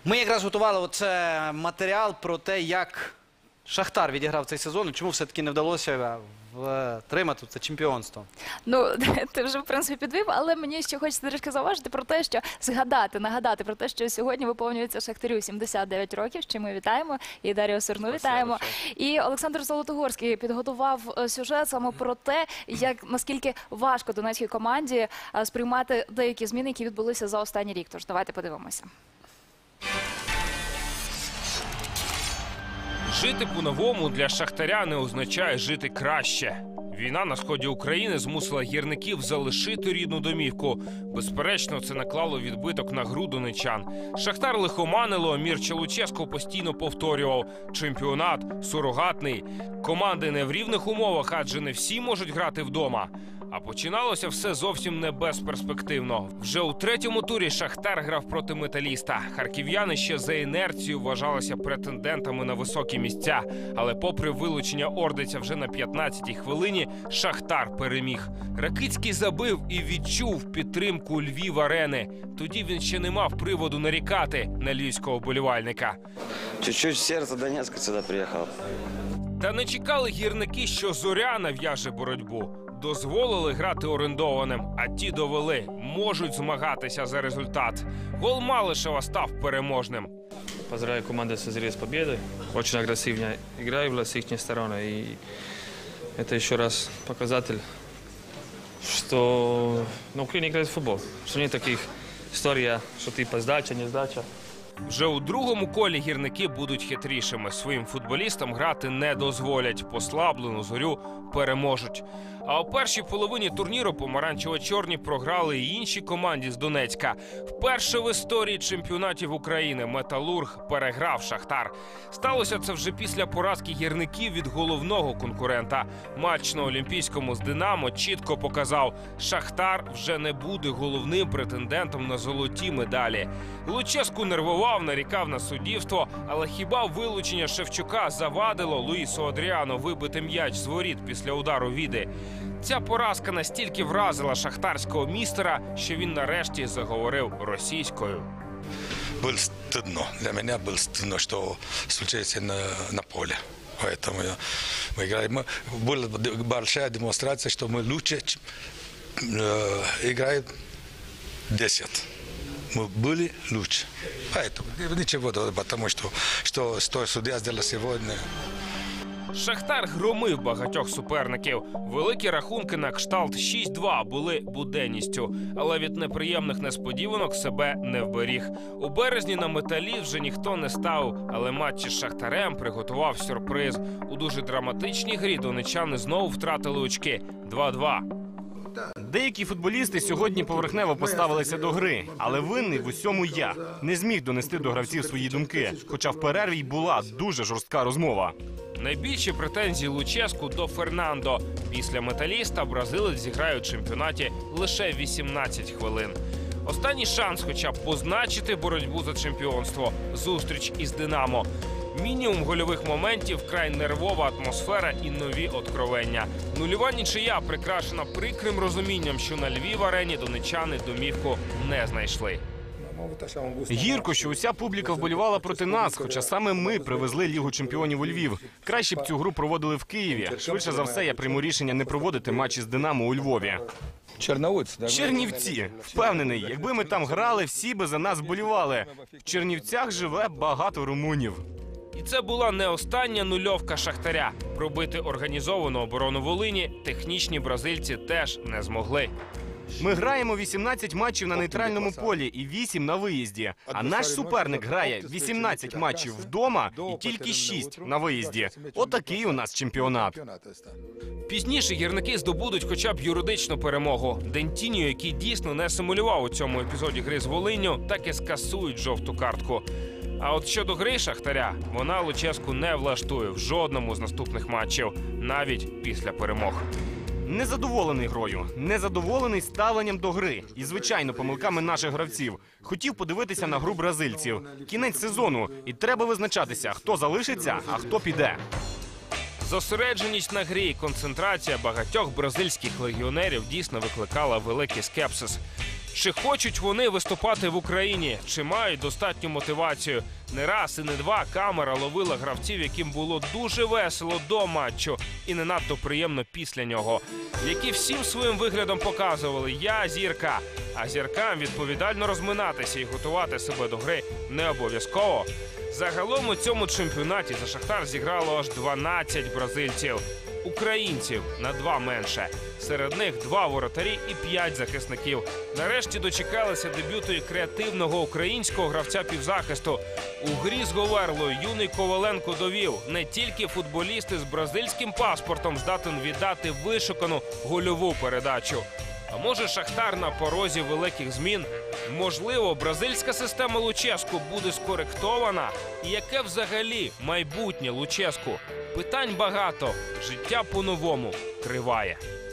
Ми якраз готували матеріал про те, як Шахтар відіграв цей сезон і чому все-таки не вдалося втримати це чемпіонство. Ну, ти вже, в принципі, підвів, але мені ще хочеться трішки зауважити про те, що нагадати про те, що сьогодні виповнюється Шахтарю 79 років, з чим ми вітаємо, і Дар'ю Сорну вітаємо. І Олександр Золотогорський підготував сюжет саме про те, наскільки важко донецькій команді сприймати деякі зміни, які відбулися за останній рік. Тож давайте подивимося. Жити по-новому для Шахтаря не означає жити краще. Війна на сході України змусила гірників залишити рідну домівку. Безперечно, це наклало відбиток на гру донечан. Шахтар лихоманило, Мірча Луческо постійно повторював – чемпіонат сурогатний. Команди не в рівних умовах, адже не всі можуть грати вдома. А починалося все зовсім не безперспективно. Вже у третьому турі Шахтар грав проти Металіста. Харків'яни ще за інерцією вважалися претендентами на високі місця. Але попри вилучення Ордиця вже на 15-й хвилині, Шахтар переміг. Ракицький забив і відчув підтримку Львів-арени. Тоді він ще не мав приводу нарікати на львівського вболівальника. Чуть-чуть серце Донецька сюди приїхав. Та не чекали гірники, що Зоря нав'яже боротьбу. Дозволили грати орендованим, а ті довели – можуть змагатися за результат. Гол Малишева став переможним. Поздравляю команду с победой. Очень агрессивно играют с их стороны. И это еще раз показатель, что на Украине играет в футбол. Что нет таких историй, что типа сдача, не сдача. Вже у другому колі гірники будуть хитрішими. Своїм футболістам грати не дозволять. Послаблену Зорю переможуть. А у першій половині турніру помаранчево-чорні програли і іншій команді з Донецька. Вперше в історії чемпіонатів України «Металург» переграв Шахтар. Сталося це вже після поразки гірників від головного конкурента. Матч на Олімпійському з «Динамо» чітко показав – Шахтар вже не буде головним претендентом на золоті медалі. Луческу нервував, нарікав на суддівство, але хіба вилучення Шевчука завадило Луїсу Адріано вибити м'яч з воріт після удару Віди? Ця поразка настільки вразила шахтарського містера, що він нарешті заговорив російською. Было стыдно. Для меня было стыдно, что случается на поле. Поэтому мы играем. Была большая демонстрация, что мы лучше играем 10. Мы были лучше. Поэтому ничего, потому что судья сделал сегодня. Шахтар громив багатьох суперників. Великі рахунки на кшталт 6-2 були буденністю. Але від неприємних несподіванок себе не вберіг. У березні на «Металіст» вже ніхто не ставив, але матч із Шахтарем приготував сюрприз. У дуже драматичній грі донечани знову втратили очки – 2-2. Деякі футболісти сьогодні поверхнево поставилися до гри, але винний в усьому я. Не зміг донести до гравців свої думки, хоча в перерві й була дуже жорстка розмова. Найбільші претензії Луческу до Фернандо. Після «Металіста» бразилець зіграє у чемпіонаті лише 18 хвилин. Останній шанс хоча б позначити боротьбу за чемпіонство – зустріч із «Динамо». Мінімум гольових моментів, вкрай нервова атмосфера і нові откровення. Нульова нічия прикрашена прикрим розумінням, що на Львів-арені донечани домівку не знайшли. Гірко, що уся публіка вболівала проти нас, хоча саме ми привезли Лігу чемпіонів у Львів. Краще б цю гру проводили в Києві. Швидше за все, я прийму рішення не проводити матчі з «Динамо» у Львові. Чернівці. Впевнений, якби ми там грали, всі би за нас вболівали. В Чернівцях живе багато румунів. І це була не остання нульовка Шахтаря. Пробити організовану оборону Волині технічні бразильці теж не змогли. Ми граємо 18 матчів на нейтральному полі і 8 на виїзді. А наш суперник грає 18 матчів вдома і тільки 6 на виїзді. Отакий у нас чемпіонат. Пізніше гірники здобудуть хоча б юридичну перемогу. Дентіньо, який дійсно не симулював у цьому епізоді гри з Волинню, так і скасують жовту картку. А от щодо гри Шахтаря, вона Луческу не влаштує в жодному з наступних матчів, навіть після перемог. Незадоволений грою, незадоволений ставленням до гри і, звичайно, помилками наших гравців. Хотів подивитися на гру бразильців. Кінець сезону, і треба визначатися, хто залишиться, а хто піде. Зосередженість на грі і концентрація багатьох бразильських легіонерів дійсно викликала великий скепсис. Чи хочуть вони виступати в Україні? Чи мають достатню мотивацію? Не раз і не два камера ловила гравців, яким було дуже весело до матчу і не надто приємно після нього. Які всім своїм виглядом показували «я зірка». А зіркам відповідально розминатися і готувати себе до гри не обов'язково. Загалом у цьому чемпіонаті за «Шахтар» зіграло аж 12 бразильців. Українців на 2 менше. Серед них 2 воротарі і 5 захисників. Нарешті дочекалися дебюту і креативного українського гравця півзахисту. У грі з Говерлою юний Коваленко довів, не тільки футболіст із бразильським паспортом здатен віддати вишукану гольову передачу. А може «Шахтар» на порозі великих змін? Можливо, бразильська система Луческу буде скоректована? І яке взагалі майбутнє Луческу? Питань багато, життя по-новому триває.